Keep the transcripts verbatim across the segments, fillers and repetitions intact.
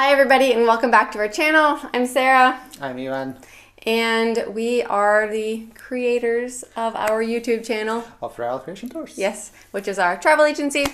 Hi everybody and welcome back to our channel. I'm Sarah. I'm Ivan. And we are the creators of our YouTube channel. Of Royal Creation Tours. Yes, which is our travel agency.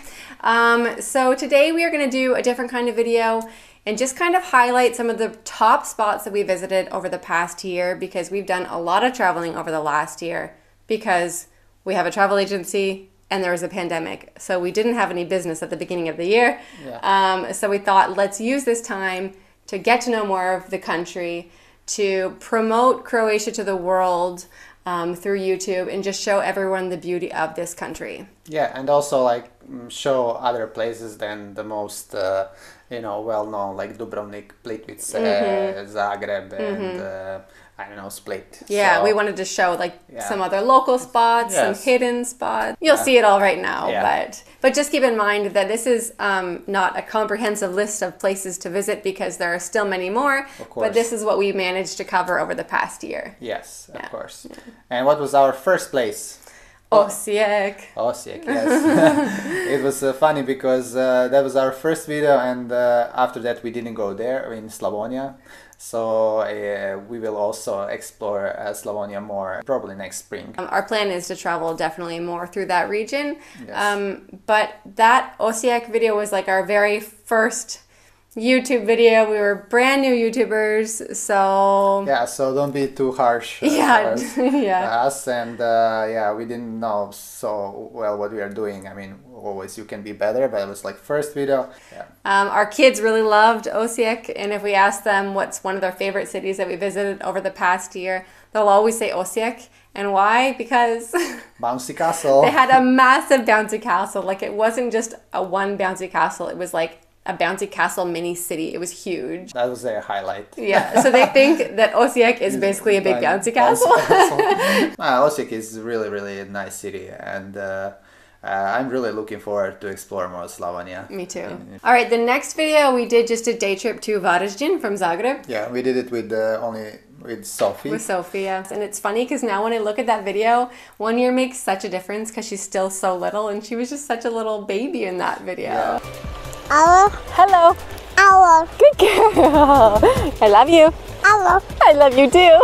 Um, so today we are going to do a different kind of video and just kind of highlight some of the top spots that we visited over the past year, because we've done a lot of traveling over the last year because we have a travel agency and there was a pandemic. So we didn't have any business at the beginning of the year. Yeah. Um, so we thought, let's use this time to get to know more of the country, to promote Croatia to the world um, through YouTube, and just show everyone the beauty of this country. Yeah, and also like show other places than the most, uh, you know, well-known, like Dubrovnik, Plitvice, mm-hmm. Zagreb, and mm-hmm. uh, I don't know, Split. Yeah, so, we wanted to show like yeah. some other local spots, yes. some hidden spots. You'll yeah. see it all right now, yeah. but but just keep in mind that this is um, not a comprehensive list of places to visit, because there are still many more. Of course. But this is what we managed to cover over the past year. Yes, yeah. of course. Yeah. And what was our first place? Osijek. Osijek, yes. It was uh, funny because uh, that was our first video, and uh, after that we didn't go there in Slavonia. So uh, we will also explore uh, Slavonia more probably next spring. Um, our plan is to travel definitely more through that region. Yes. Um, but that Osijek video was like our very first YouTube video. We were brand new YouTubers, so yeah, so don't be too harsh. Uh, yeah, us, yeah. Us and uh, yeah, we didn't know so well what we are doing. I mean, always you can be better, but it was like first video. Yeah. Um, our kids really loved Osijek, and if we ask them what's one of their favorite cities that we visited over the past year, they'll always say Osijek. And why? Because bouncy castle. They had a massive bouncy castle. Like, it wasn't just a one bouncy castle. It was like a bouncy castle mini city. It was huge. That was their highlight. Yeah, so they think that Osijek is basically a big bouncy castle. castle. uh, Osijek is really, really a nice city, and uh, uh, I'm really looking forward to explore more Slavonia. Me too. All right, the next video we did just a day trip to Varaždin from Zagreb. Yeah, we did it with uh, only with Sophie. With Sophie, yes. And it's funny because now when I look at that video, one year makes such a difference because she's still so little, and she was just such a little baby in that video. Yeah. Hello. Hello. Hello. Good girl. I love you. Hello. I love you too.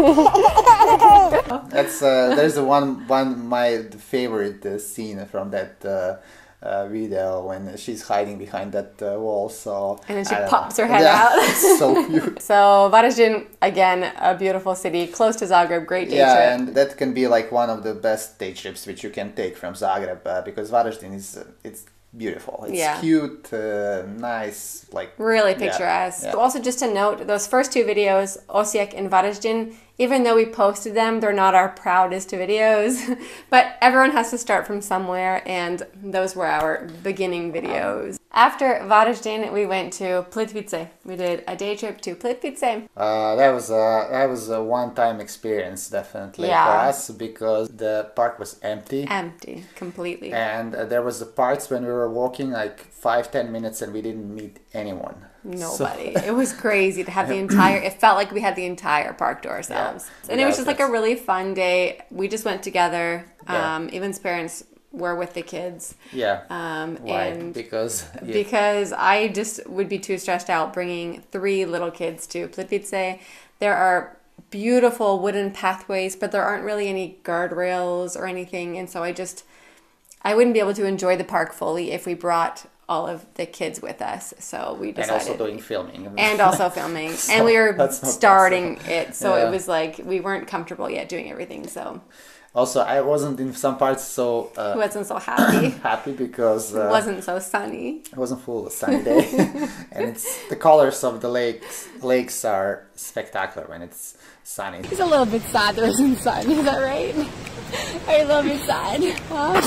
That's uh, there's a one one my favorite uh, scene from that uh, uh, video when she's hiding behind that uh, wall. So and then she I pops know. her head yeah, out. It's so cute. So Varaždin, again, a beautiful city, close to Zagreb, great day yeah, trip. and that can be like one of the best day trips which you can take from Zagreb, uh, because Varaždin is uh, it's beautiful. It's yeah. cute, uh, nice, like really yeah, picturesque. yeah. Also, just to note, those first two videos, Osijek and Varaždin, even though we posted them, they're not our proudest videos. But everyone has to start from somewhere, and those were our beginning videos. After Varaždin, we went to Plitvice. We did a day trip to Plitvice. Uh, that was a that was a one-time experience, definitely Yeah. for us, because the park was empty. Empty, completely. And uh, there was the parts when we were walking like five ten minutes and we didn't meet anyone. Nobody. So It was crazy to have the entire, it felt like we had the entire park to ourselves. Yeah. And it was Yeah, just like a really fun day. We just went together. Yeah. Um, Evan's parents were with the kids. Yeah. Um, Why? and Because yeah. because I just would be too stressed out bringing three little kids to Plitvice. There are beautiful wooden pathways, but there aren't really any guardrails or anything. And so I just, I wouldn't be able to enjoy the park fully if we brought all of the kids with us. So we decided. And also doing filming. And also filming. So and we were that's not starting possible. it. So Yeah. it was like we weren't comfortable yet doing everything. So Also, I wasn't in some parts so uh, I wasn't so happy. happy because uh, It wasn't so sunny. it wasn't full of sunny day. And it's the colors of the lakes. Lakes are spectacular when it's sunny. He's a little bit sad there isn't sun. Is that right? Are you a little bit sad? Huh?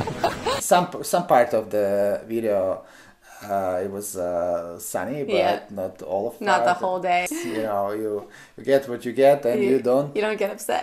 some some part of the video uh, it was uh, sunny, but Yeah. not all of Not the part. whole day. You know, you, you get what you get, and you, don't. You don't get upset.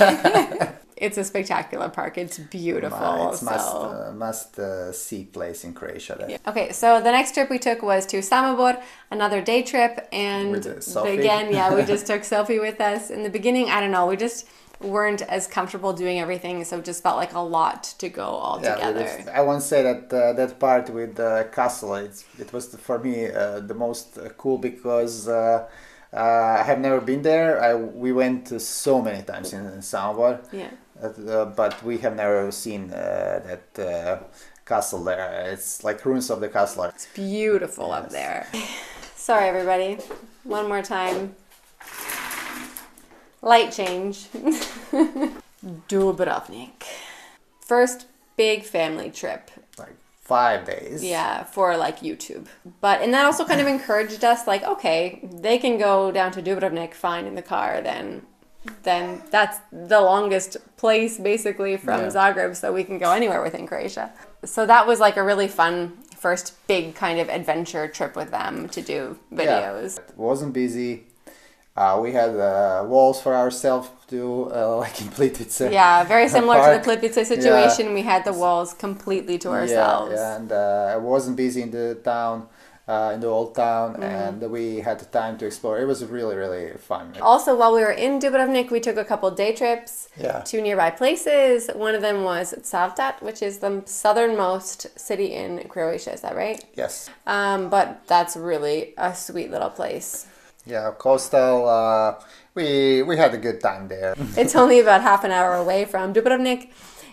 It's a spectacular park. It's beautiful. Uh, it's so. must uh, must uh, see place in Croatia. That. Yeah. Okay, so the next trip we took was to Samobor, another day trip, and With, uh, Sophie. again, yeah, we just took Sophie with us. In the beginning, I don't know, we just weren't as comfortable doing everything, so it just felt like a lot to go all Yeah, together. it was- I won't say that uh, that part with the castle. It's, it was for me uh, the most uh, cool because uh, uh, I have never been there. I we went to so many times in, in Samobor, Yeah. uh, but we have never seen uh, that uh, castle there. It's like ruins of the castle. It's beautiful up Yes. there. Sorry, everybody. One more time. Light change. Dubrovnik. First big family trip. Like five days. Yeah, for like YouTube. But and that also kind of encouraged us like, okay, they can go down to Dubrovnik fine in the car, then then that's the longest place basically from Yeah. Zagreb, so we can go anywhere within Croatia. So that was like a really fun first big kind of adventure trip with them to do videos. Yeah. It wasn't busy. Uh, we had uh, walls for ourselves to uh, like in Plitvice. Yeah, very similar to Park. the Plitvice situation. We had the walls completely to ourselves. Yeah, yeah, and uh, I wasn't busy in the town, uh, in the old town, Mm-hmm. and we had the time to explore. It was really, really fun. Also, while we were in Dubrovnik, we took a couple day trips Yeah. to nearby places. One of them was Cavtat, which is the southernmost city in Croatia. Is that right? Yes. Um, but that's really a sweet little place. Yeah, coastal. Uh, we we had a good time there. It's only about half an hour away from Dubrovnik.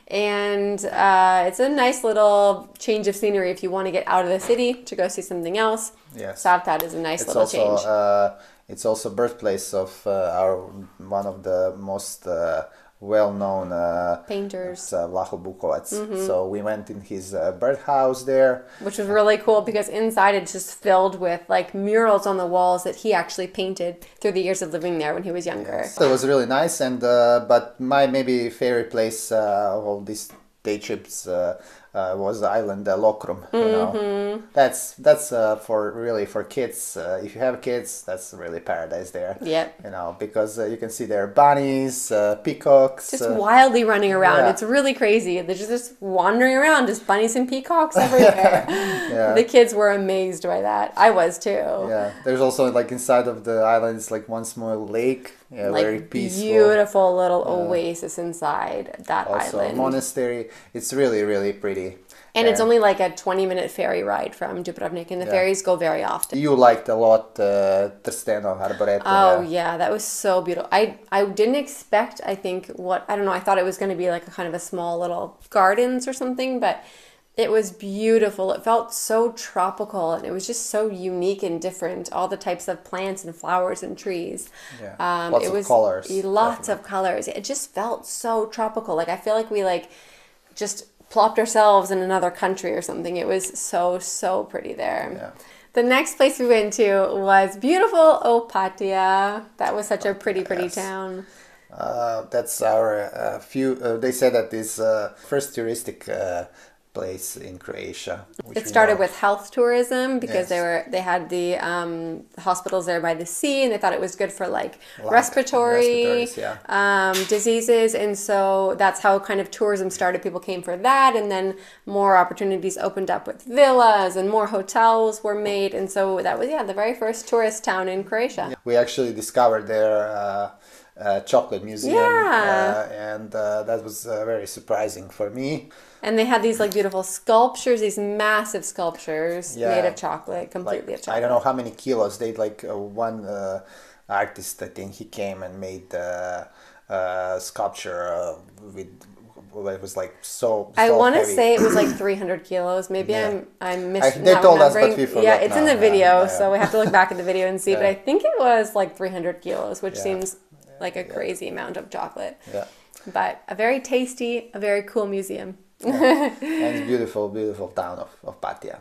And uh, it's a nice little change of scenery if you want to get out of the city to go see something else. Yes. Cavtat is a nice It's little also change. uh, it's also birthplace of uh, our one of the most uh, well-known uh, Painters. it's, uh, Vlaho Bukovac. So we went in his uh, birdhouse there. Which was really cool because inside it's just filled with like murals on the walls that he actually painted through the years of living there when he was younger. So it was really nice, and uh, but my maybe favorite place uh, of all these day trips uh, uh, was the island uh, Lokrum. You know, that's that's uh, for really for kids. Uh, if you have kids, that's really paradise there. Yep. You know, because uh, you can see there bunnies, uh, peacocks. Just uh, wildly running around. yeah. It's really crazy. They're just, just wandering around, just bunnies and peacocks everywhere. Yeah. The kids were amazed by that. I was too. Yeah, there's also like inside of the island, it's like one small lake. Yeah, Like very peaceful. beautiful little oasis inside that Also, island. monastery. It's really, really pretty. And it's only like a twenty minute ferry ride from Dubrovnik, and the Yeah. ferries go very often. You liked a lot uh, Trsteno, Arboretum. Oh yeah. yeah, that was so beautiful. I I didn't expect. I think what I don't know. I thought it was going to be like a kind of a small little gardens or something, but it was beautiful. It felt so tropical, and it was just so unique and different. All the types of plants and flowers and trees. Yeah. Um, Lots it of was colors, Lots of colors. It just felt so tropical. Like I feel like we like just plopped ourselves in another country or something. It was so so pretty there. Yeah. The next place we went to was beautiful Opatija. That was such a pretty, pretty Yes. town. Uh, that's our uh, few. Uh, they said that is uh, first touristic uh, place in Croatia. which It we started know. with health tourism because they Yes. were they had the um, hospitals there by the sea, and they thought it was good for like Lung- respiratory respiratories, yeah. um, diseases, and so that's how kind of tourism started. People came for that, and then more opportunities opened up with villas, and more hotels were made, and so that was yeah the very first tourist town in Croatia. We actually discovered their uh, uh, chocolate museum, Yeah. uh, and uh, that was uh, very surprising for me. And they had these like beautiful sculptures, these massive sculptures Yeah. made of chocolate, completely Like of chocolate. I don't know how many kilos. They like uh, one uh, artist. I think he came and made uh, uh, sculpture uh, with. Well, it was like so. I so want to heavy. say it was like three hundred kilos. Maybe Yeah. I'm I'm mis- I- they not told us, but remembering. we forgot Yeah, it's in now. the video, Yeah, yeah. so we have to look back at the video and see. But Yeah. I think it was like three hundred kilos, which Yeah. seems like a crazy amount of chocolate. Yeah. But a very tasty, a very cool museum. And it's beautiful, beautiful town of, of Patia.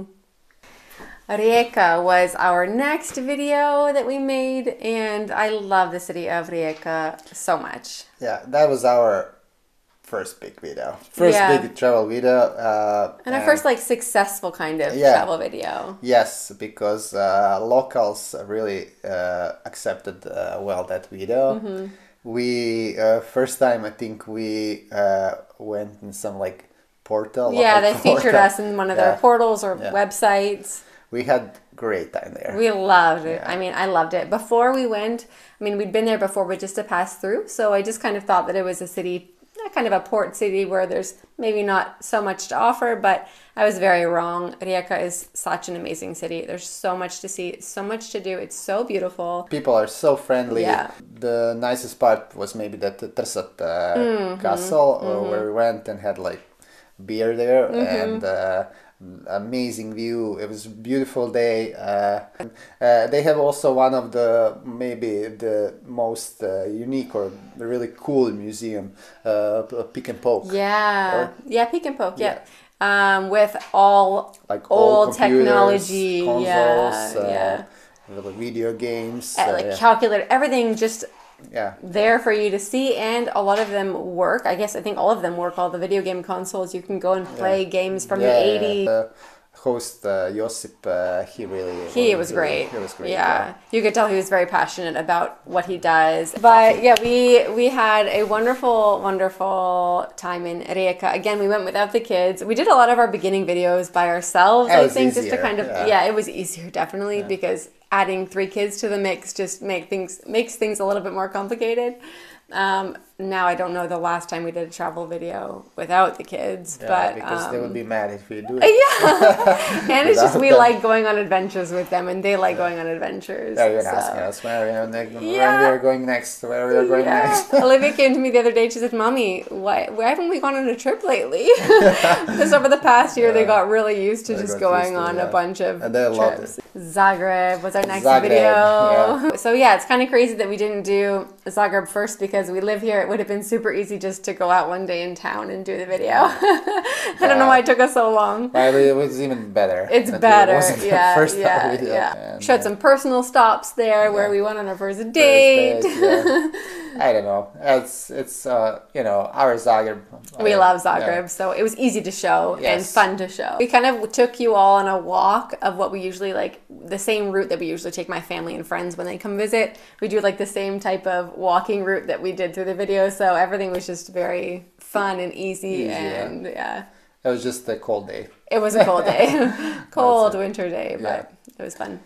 Rijeka was our next video that we made, and I love the city of Rijeka so much. Yeah, that was our first big video. First Yeah. big travel video. Uh, And our first like successful kind of Yeah. travel video. Yes, because uh, locals really uh, accepted uh, well that video. Mm-hmm. We uh, first time I think we uh, went in some like portal. Yeah, local they featured portal. us in one of Yeah. their portals or Yeah. websites. we had great time there. We loved it. Yeah. I mean, I loved it. Before we went, I mean, we'd been there before, but just to pass through. So I just kind of thought that it was a city, kind of a port city where there's maybe not so much to offer, but I was very wrong. Rijeka is such an amazing city. There's so much to see, so much to do. It's so beautiful. People are so friendly. Yeah. The nicest part was maybe that Trsat uh, Mm-hmm. castle uh, where we went and had like beer there Mm-hmm. and uh, amazing view. It was a beautiful day. Uh, uh, they have also one of the maybe the most uh, unique or really cool museum, uh, Pick and Poke. Yeah. Or- yeah, Peek and Poke, yeah. Um, with all Like all old computers, technology. consoles, yeah, uh, yeah. video games. Uh, uh, like yeah. calculator, everything just yeah. there for you to see, and a lot of them work. I guess I think all of them work. All the video game consoles, you can go and play games from Yeah, the yeah, eighties. The host uh, Josip, uh, he really He was great. He was great. Yeah. You could tell he was very passionate about what he does. But yeah, we we had a wonderful, wonderful time in Rijeka. Again, we went without the kids. We did a lot of our beginning videos by ourselves, That I was think, just to easier, kind of yeah. yeah, it was easier definitely because adding three kids to the mix just make things makes things a little bit more complicated. Um, now I don't know the last time we did a travel video without the kids, Yeah, but because um, they would be mad if we do it. yeah, and it's just Without we them. like going on adventures with them, and they like going on adventures. Yeah, you're so. asking us where we are next, when Yeah. we are going next, where we are going Yeah. next. Olivia came to me the other day. She said, "Mommy, why why haven't we gone on a trip lately?" Because over the past year, they Yeah. got really used to They just got going used to on it, a yeah. bunch of And they loved trips. Zagreb was our next Zagreb, video. yeah. So yeah, it's kind of crazy that we didn't do Zagreb first because we live here. It would have been super easy just to go out one day in town and do the video. I don't know why it took us so long. Well, it was even better. It's that it better, wasn't the yeah, first time yeah, we did. yeah. And, Showed uh, some personal stops there where yeah. we went on our first first date. date, yeah. I don't know. It's it's uh you know our Zagreb. We uh, love Zagreb, yeah. so it was easy to show and Yes. fun to show. We kind of took you all on a walk of what we usually like, the same route that we usually take my family and friends when they come visit. We do like the same type of walking route that we did through the video, so everything was just very fun and easy, Easy, yeah. and yeah. It was just a cold day. It was a cold day, cold it. winter day, but Yeah. it was fun.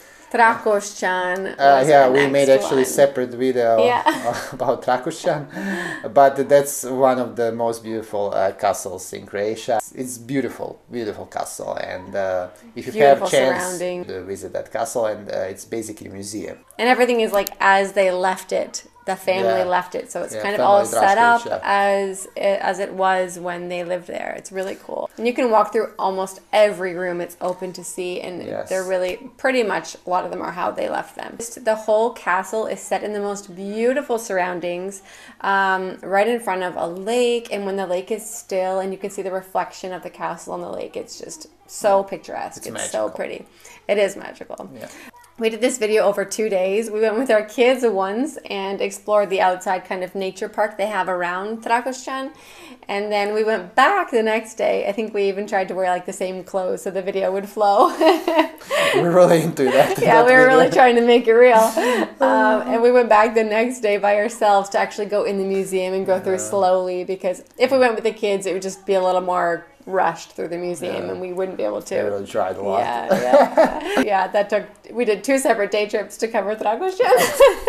Trakošćan. Uh, was yeah, our we next made actually one. separate video Yeah. about Trakošćan, but that's one of the most beautiful uh, castles in Croatia. It's beautiful, beautiful castle, and uh, if you Beautiful have chance surrounding. to visit that castle, and uh, it's basically a museum. And everything is like as they left it. The family Yeah. left it, so it's Yeah, kind of all family set up Drašković, as it, as it was when they lived there. It's really cool, and you can walk through almost every room. It's open to see, and Yes. they're really pretty much a lot of them are how they left them. Just the whole castle is set in the most beautiful surroundings, um, right in front of a lake, and when the lake is still, and you can see the reflection of the castle on the lake, it's just so picturesque. It's It's, so magical. pretty. It is magical. Yeah. We did this video over two days. We went with our kids once and explored the outside kind of nature park they have around Trakošćan. And then we went back the next day. I think we even tried to wear like the same clothes so the video would flow. We're really into that. Yeah, that we were video. really trying to make it real. Um, and we went back the next day by ourselves to actually go in the museum and go through slowly, because if we went with the kids, it would just be a little more rushed through the museum Yeah. and we wouldn't be able to. They really tried a lot. Yeah, yeah. Yeah, that took, we did two separate day trips to cover Trakošćan.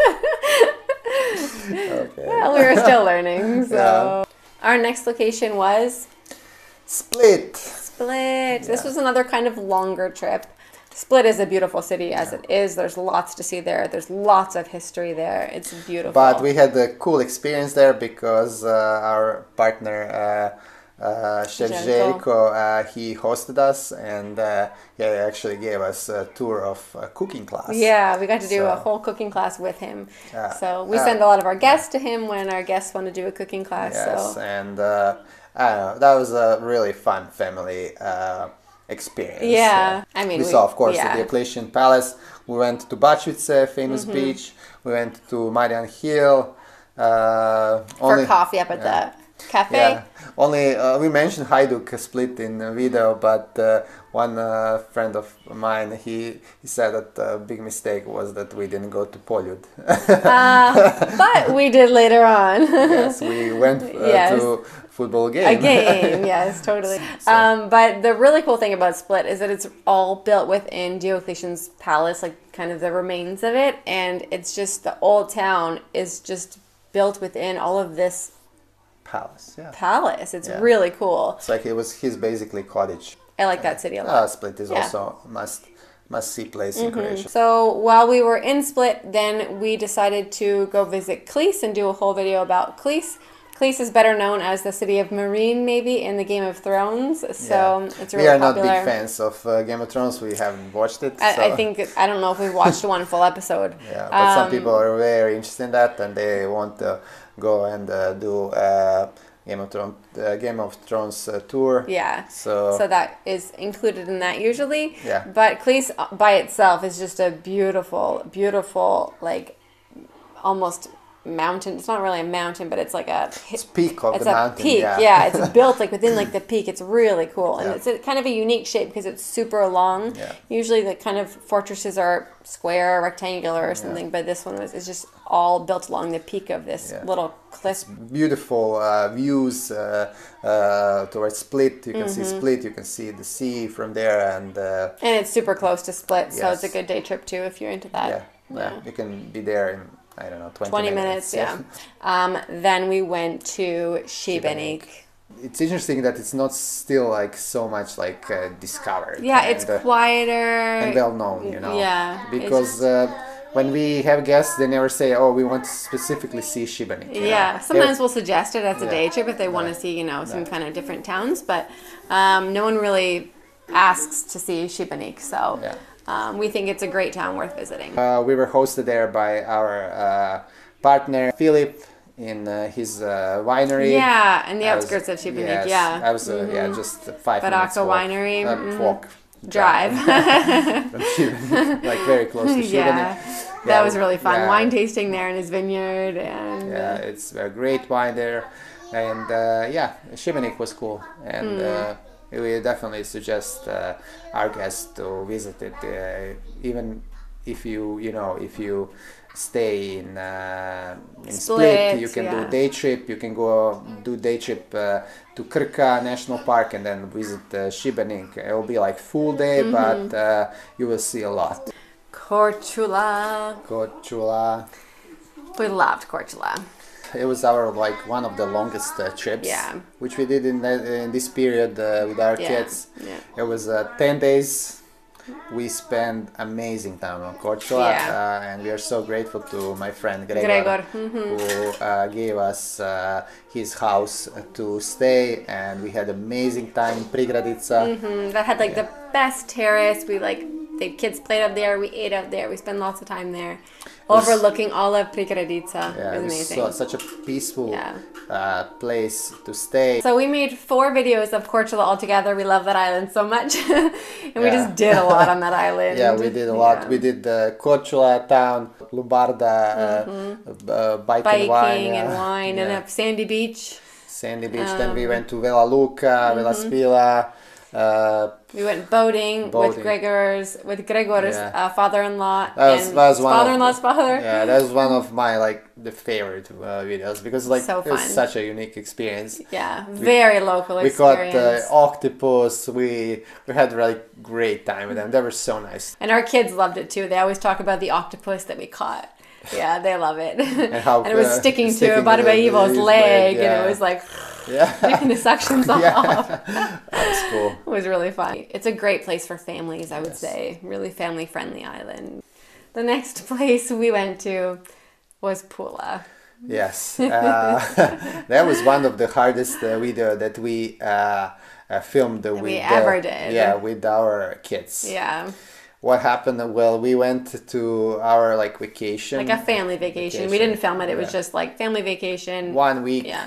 Okay. Well, we were still learning, so. Yeah. Our next location was Split. Split. This was another kind of longer trip. Split is a beautiful city as it is. There's lots to see there. There's lots of history there. It's beautiful. But we had a cool experience there because uh, our partner, uh, uh, Chef Željko. Željko, uh, he hosted us, and uh, he actually gave us a tour of a cooking class. Yeah, we got to do a So- whole cooking class with him. Yeah. So we Uh, send a lot of our guests to him when our guests want to do a cooking class. Yes, So and uh, I don't know, that was a really fun family uh, experience. Yeah, Uh, I mean, we, we- saw, of course, yeah. the Diocletian Palace. We went to Bačvice, famous beach. We went to Marian Hill. Uh, for only, coffee up at yeah. the cafe. Yeah, only uh, we mentioned Hajduk Split in the video, but uh, one uh, friend of mine, he, he said that the big mistake was that we didn't go to Poljud. uh, but we did later on. Yes, we went uh, Yes. to football game. A game, yes, totally. So- Um, but the really cool thing about Split is that it's all built within Diocletian's palace, like kind of the remains of it, and it's just the old town is just built within all of this Palace, yeah. palace. It's Yeah. really cool. It's like it was his basically cottage. I like that city a lot. Uh, Split is Yeah. also must must see place in Croatia. So while we were in Split, then we decided to go visit Klis and do a whole video about Klis. Klis is better known as the city of Marine, maybe, in the Game of Thrones. So Yeah. it's really we are popular. not big fans of uh, Game of Thrones. We haven't watched it. I, so. I think I don't know if we've watched one full episode. Yeah, but some Um, people are very interested in that, and they want to go and uh, do uh, Game of Thrones uh, Game of Thrones uh, tour. Yeah. So, So that is included in that usually. Yeah. But Klis by itself is just a beautiful, beautiful, like almost mountain. It's not really a mountain, but it's like a it's peak of it's the a mountain. peak. Yeah, It's built like within like the peak. It's really cool, and Yeah. it's a, kind of a unique shape because it's super long. Yeah. Usually the kind of fortresses are square, rectangular, or something, but this one was is just all built along the peak of this Yeah. little cliff. Beautiful uh, views uh, uh, towards Split. You can Mm-hmm. see Split. You can see the sea from there, and uh, And it's super close to Split, so it's a Yes. good day trip too if you're into that. yeah, yeah, you can be there in I don't know twenty, twenty minutes, yeah. Um, then we went to Šibenik. It's interesting that it's not still like so much like uh, discovered. Yeah, and, it's uh, quieter. and well known, you know. Yeah, it's- Because uh, when we have guests, they never say, "Oh, we want to specifically see Šibenik." you know. Yeah, sometimes we'll suggest it as a Yeah. day trip if they want to Yeah. see, you know, some Yeah. kind of different towns, but um, no one really asks to see Šibenik, so Yeah. um, we think it's a great town worth visiting. Uh, we were hosted there by our uh, partner Philip in uh, his uh, winery. Yeah, in the I was- outskirts of Šibenik, yes, yeah. I was uh, yeah just five Baraka minutes walk, Winery, uh, mhm. walk Drive. from Šibenik, like very close to Šibenik. Yeah, that was really fun. yeah. Wine tasting there in his vineyard, and Yeah, it's a great wine there, and uh, yeah, Šibenik was cool, and uh, we definitely suggest uh, our guests to visit it, uh, even if you you know if you stay in uh, in Split, Split, you can yeah. do day trip. You can go do day trip uh, to Krka National Park and then visit uh, Šibenik. It will be like full day, but uh, you will see a lot. Korčula. Korčula. We loved Korčula. It was our like one of the longest uh, trips, Yeah. which we did in the, in this period uh, with our Yeah, kids. yeah. It was uh, ten days. We spent amazing time on Korčula, Yeah. uh, and we are so grateful to my friend Gregor, Gregor, mhm. who uh, gave us uh, his house to stay, and we had amazing time in Prigradica. Mm, that had like the best terrace. We like the kids played up there. We ate up there. We spent lots of time there, was- overlooking all of Prigradica. Yeah, it was it was amazing. so, such a peaceful Yeah. uh, place to stay. So we made four videos of Korčula all together. We love that island so much, and we Yeah. just did a lot on that island. Yeah, we did a lot. Yeah. We did the Korčula town, Lubarda, uh, uh, bike biking and wine, and uh, wine yeah. and a sandy beach. Sandy Beach. then we went to Vela Luka, Vela Spila. Uh, We went boating, with Boating. Gregor's with Gregor's Yeah. uh, father-in-law That was- and that was his one of- father-in-law's father. yeah, that was one of my like the favorite uh, videos because like So it was fun. such a unique experience. Yeah, very local We caught experience. uh, octopus. We we had really great time with them. They were so nice. And our kids loved it too. They always talk about the octopus that we caught. Yeah, they love it. And, how, it was uh, sticking, sticking to to the- Barabaivo's his leg, leg, and yeah. it was like Yeah, taking the suctions off. yeah, that was cool. It was really fun. It's a great place for families, I would Yes. say. Really family friendly island. The next place we went to was Pula. Yes, uh, that was one of the hardest uh, video that we uh, uh, filmed with. we uh, ever did. Yeah, with our kids. Yeah, What happened? Well, we went to our like vacation. like a family vacation. We Vacation, didn't film it. It was yeah. just like family vacation. one week. Yeah.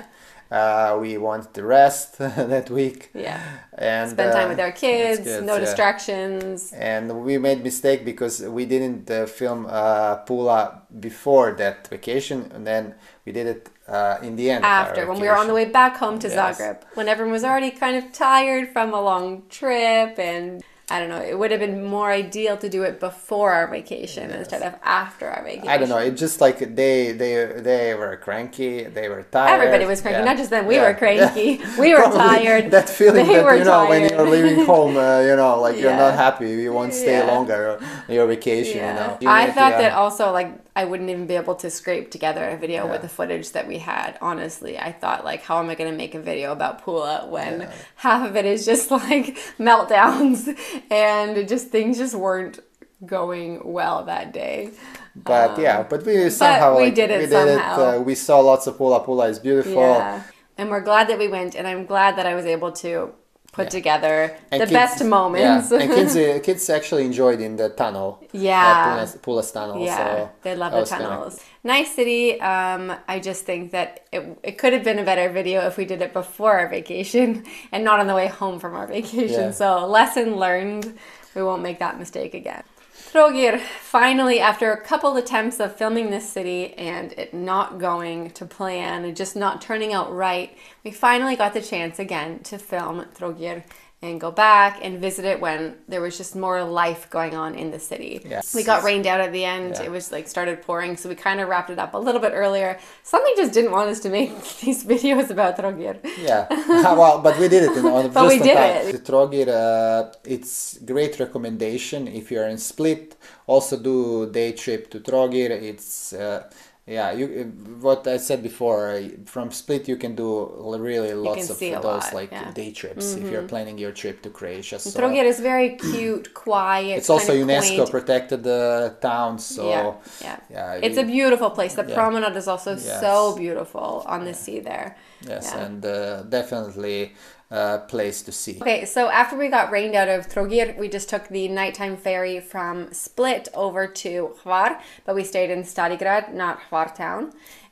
Uh, we wanted to rest that week. Yeah. And Spend time uh, with our kids, kids, no yeah. distractions. And we made mistake because we didn't uh, film uh, Pula before that vacation, and then we did it uh, in the end. After, when we were on the way back home to Yes. Zagreb, when everyone was already kind of tired from a long trip, and I don't know, it would have been more ideal to do it before our vacation Yes. instead of after our vacation. I don't know. It just like they they they were cranky. They were tired. Everybody was cranky, Yeah. not just them. We Yeah. were cranky. Yeah. We were Probably tired. That feeling They that were you know when tired. you're leaving home, uh, you know, like you're Yeah. not happy. You won't stay Yeah. longer on your vacation. You know. Even I if thought you, that uh, also, like, I wouldn't even be able to scrape together a video Yeah. with the footage that we had. Honestly, I thought, like, how am I going to make a video about Pula when Yeah. half of it is just like meltdowns and it just things just weren't going well that day. But yeah, but we somehow we like, did it we somehow. Uh, we saw lots of Pula. Pula is beautiful. Yeah, and we're glad that we went, and I'm glad that I was able to put Yeah. together And the kids- best moments. Yeah, and kids, uh, kids actually enjoyed in the tunnel. Yeah. uh, Pula's, Pula's tunnel. Yeah, so they love that the was kinda- tunnels. Nice city. Um, I just think that it, it could have been a better video if we did it before our vacation and not on the way home from our vacation. Yeah. So lesson learned. We won't make that mistake again. Trogir, finally, after a couple attempts of filming this city and it not going to plan and just not turning out right, we finally got the chance again to film Trogir and go back and visit it when there was just more life going on in the city. Yes. We got rained out at the end. Yeah. It was like started pouring, so we kind of wrapped it up a little bit earlier. Something just didn't want us to make these videos about Trogir. Yeah, well, but we did it. In, on, But just we on did time. it. The Trogir, uh, it's great recommendation if you're in Split. Also do day trip to Trogir. It's uh, yeah, you what I said before. Uh, from Split, you can do really lots can of see a those lot, like yeah. day trips if you're planning your trip to Croatia. So Trogir is very cute, quiet. it's also kind of UNESCO quaint. protected uh, town. So yeah, yeah. yeah, It's you- a beautiful place. The Yeah. promenade is also Yes. so beautiful on the sea there. yes, Yeah. and uh, definitely a place to see. Okay, so after we got rained out of Trogir, we just took the nighttime ferry from Split over to Hvar, but we stayed in Starigrad, not Hvar town.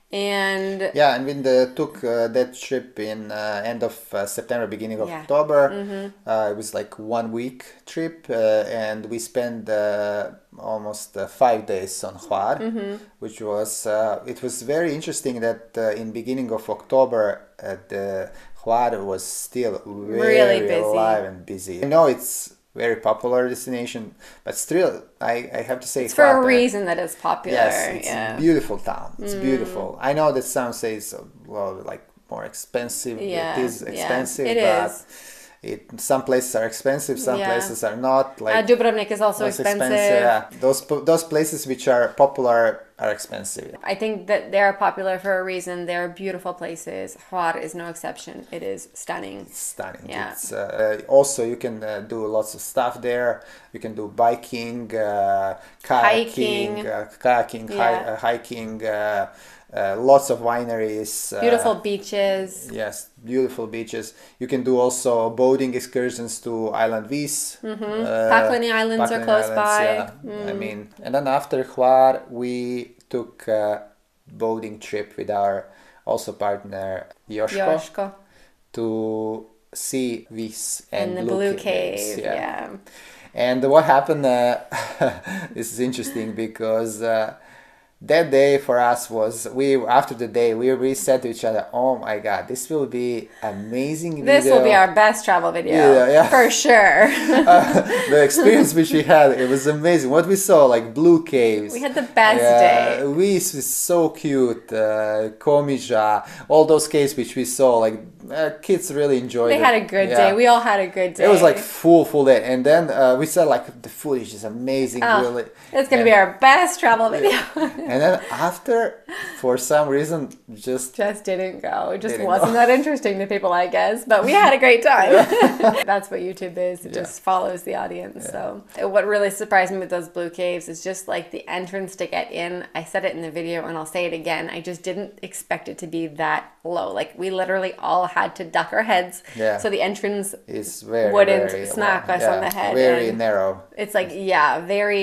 And Yeah, and we uh, took uh, that trip in uh, end of uh, September, beginning of Yeah. October. Mm-hmm. Uh, it was like one week trip, uh, and we spent uh, almost uh, five days on Hvar, Mm-hmm. which was uh, it was very interesting that uh, in beginning of October, uh, the Hvar was still very Really busy. alive and busy. I know it's very popular destination, but still, I, I have to say it's for a Hvar, uh, reason that it's popular. Yes, it's yeah. a beautiful town. It's beautiful. I know that some say it's uh, well, like more expensive. Yeah, It is yeah, expensive, it but is. it some places are expensive, some Yeah. places are not. Like Uh, Dubrovnik is also most expensive. Yeah, those po- those places which are popular are expensive. I think that they're popular for a reason. They're beautiful places. Hvar is no exception. It is stunning. Stunning. Yeah. It's, uh, also, you can uh, do lots of stuff there. You can do biking, uh, kayaking, Hiking. uh, kayaking, hi- Yeah. uh, hiking. Uh, uh, lots of wineries. Uh, Beautiful beaches. Yes, beautiful beaches. You can do also boating excursions to Island Vis. Mm-hmm. Uh, Pakleni Islands are close by. Yeah. I mean, and then after Hvar, we took a boating trip with our also partner Joško Joško. to see Vis and, And the Blue, Blue Caves. Cave. Yeah. And what happened, uh, this is interesting because uh, that day for us was, we after the day, we, we said to each other, oh my God, this will be amazing This video. will be our best travel video. Yeah, yeah. For sure. The experience which we had, it was amazing. What we saw, like Blue Caves. We had the best yeah, day. Vis was so cute. Uh, Komija, all those caves which we saw, like uh, kids really enjoyed They it. had a good Yeah. day. We all had a good day. It was like full, full day. And then uh, we said like the footage is amazing, Oh, really. It's going to And- be our best travel video. And then after, for some reason, just Just didn't go. It just Didn't wasn't go. that interesting to people, I guess. But we had a great time. That's what YouTube is. It Yeah. just follows the audience. So what really surprised me with those blue caves is just like the entrance to get in. I said it in the video and I'll say it again. I just didn't expect it to be that low. Like we literally all had to duck our heads. Yeah. So the entrance, it's very, Wouldn't very smack long. us on the head Very and- narrow. it's like, yeah, very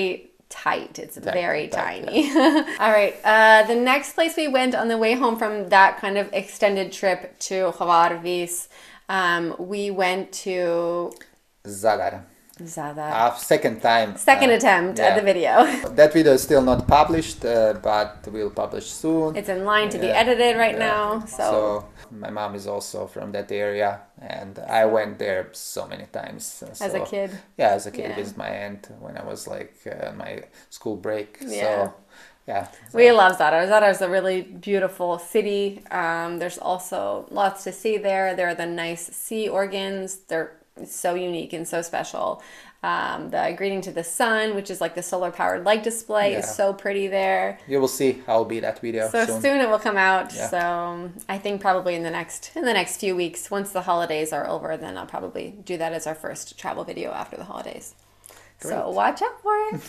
tight. It's Tight, very tight, tiny. All right. Uh, the next place we went on the way home from that kind of extended trip to Hvar Vis, um, we went to Zadar. Zadar. Uh, second time. Second uh, attempt yeah. at the video. That video is still not published, uh, but we'll publish soon. It's in line to be Yeah. edited right Yeah. now. So. So my mom is also from that area, and I went there so many times. uh, as a so- kid. Yeah, as a kid, Yeah. visit my aunt when I was like uh, on my school break. Yeah. So yeah, We love Zadar. Zadar is a really beautiful city. Um, there's also lots to see there. There are the nice sea organs. They're so unique and so special. Um, the Greeting to the Sun, which is like the solar powered light display, is Yeah. so pretty there. you will see. I'll be that video So soon. soon it will come out. Yeah. So I think probably in the next in the next few weeks, once the holidays are over, then I'll probably do that as our first travel video after the holidays. So Great. watch out for it.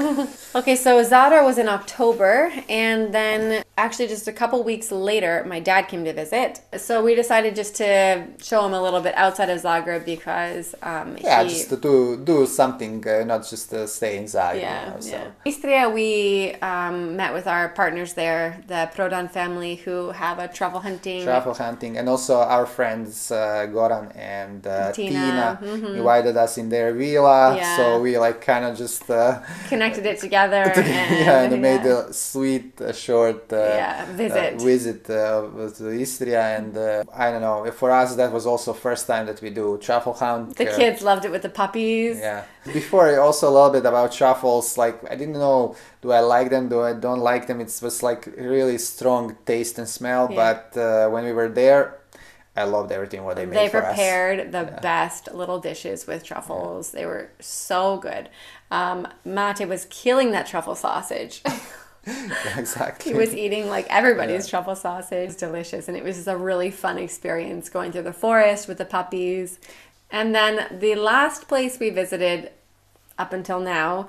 Okay, so Zadar was in October, and then actually just a couple weeks later, my dad came to visit. So we decided just to show him a little bit outside of Zagreb because um, Yeah, he, just to do, do something, uh, not just uh, stay in Zagreb. yeah, you know, so. yeah. Istria, we um, met with our partners there, the Prodan family, who have a truffle hunting. Travel hunting, and also our friends uh, Goran and uh, Tina, Tina, mhm. invited us in their villa. Yeah. So we like kind of just uh, Connected it together. and, yeah, and made yeah. a sweet, uh, short uh, Yeah, visit. uh, visit uh, to Istria, and uh, I don't know. For us, that was also first time that we do truffle hunt. The Uh, kids loved it with the puppies. Yeah. Before, also a little bit about truffles. Like I didn't know, do I like them? Do I don't like them? It was like really strong taste and smell. Yeah. But uh, when we were there, I loved everything what they made They for us. prepared the best little dishes with truffles. They were so good. Um, Mate was killing that truffle sausage. Yeah, exactly. He was eating like everybody's truffle sausage. It's delicious. And it was just a really fun experience going through the forest with the puppies. And then the last place we visited up until now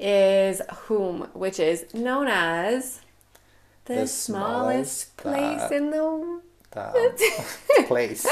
is Hum, which is known as the, The smallest, smallest, place uh, in the Town. Place.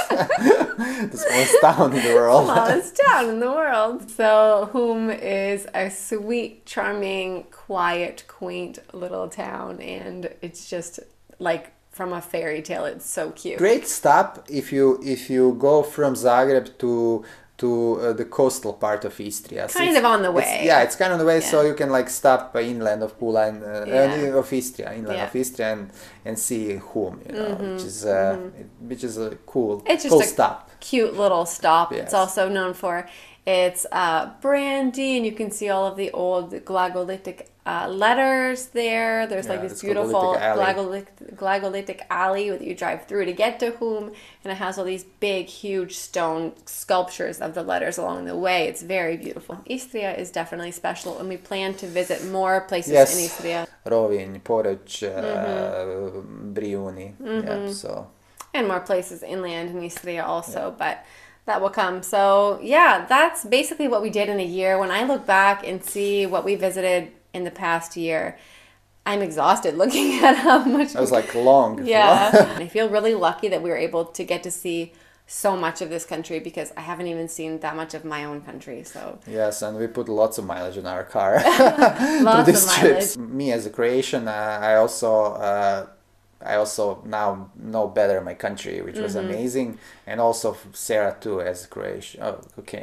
The smallest town in the world. smallest town in the world. So Hum is a sweet, charming, quiet, quaint little town, and it's just like from a fairy tale. It's so cute. Great stop if you if you go from Zagreb to to uh, the coastal part of Istria. So Kind it's- of on the it's- way. Yeah, it's kind of on the way, so Yeah. you can like stop uh, inland of Pula and uh, Yeah. uh, of Istria, inland Yeah. of Istria, and, and see Hum, you know, which is uh, it- which is a cool It's just cool a stop. cute little stop. It's Yes. also known for its uh, brandy, and you can see all of the old Glagolitic uh, letters there. There's like Yeah, this this beautiful Glagolitic alley. Glagolitic, Glagolitic alley that you drive through to get to Hum, and it has all these big, huge stone sculptures of the letters along the way. It's very beautiful. Istria is definitely special, and we plan to visit more places Yes. in Istria. Rovinj, Poreč, uh, Mm-hmm. Brijuni. Yeah, so And more places inland in Istria also, but that will come. So yeah, that's basically what we did in a year. When I look back and see what we visited in the past year, I'm exhausted looking at how much. that was like long. Yeah. I feel really lucky that we were able to get to see so much of this country because I haven't even seen that much of my own country. So Yes, and we put lots of mileage on our car. lots these of mileage. trips. Me as a Croatian, uh, I also uh, I also now know better my country, which was Mm-hmm. amazing, and also Sarah too as a Croatian. Oh, okay.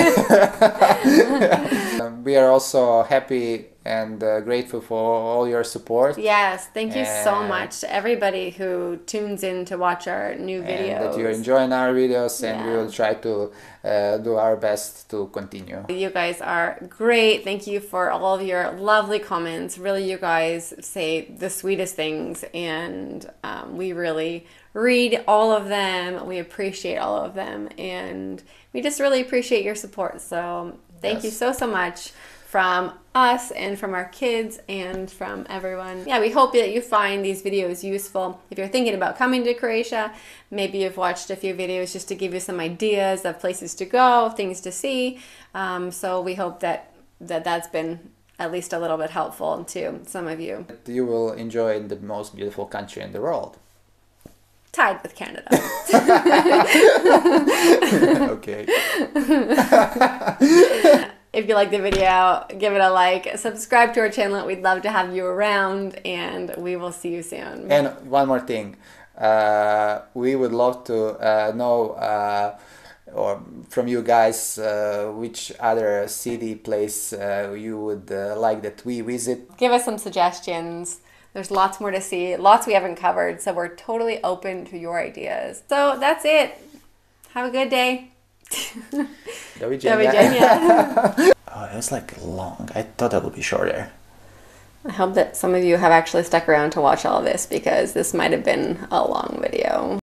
Um, we are also happy and uh, grateful for all your support. Yes, thank you so And- much to everybody who tunes in to watch our new videos. And that you're enjoying our videos, and we Yeah. will try to uh, do our best to continue. You guys are great. Thank you for all of your lovely comments. Really, you guys say the sweetest things, and um, we really read all of them. We appreciate all of them, and we just really appreciate your support. So, thank you Yes. so, so much from us and from our kids and from everyone. Yeah, we hope that you find these videos useful. If you're thinking about coming to Croatia, maybe you've watched a few videos just to give you some ideas of places to go, things to see. Um, so we hope that, that that's been at least a little bit helpful to some of you. You will enjoy the most beautiful country in the world. Tied with Canada. Okay. if you like the video, give it a like, subscribe to our channel. We'd love to have you around, and we will see you soon. And one more thing, uh, we would love to uh, know uh, or from you guys uh, which other city place uh, you would uh, like that we visit. Give us some suggestions. There's lots more to see, lots we haven't covered, so we're totally open to your ideas. So that's it. Have a good day. Do widzenia. Oh, it was like long. I thought it would be shorter. I hope that some of you have actually stuck around to watch all of this, because this might have been a long video.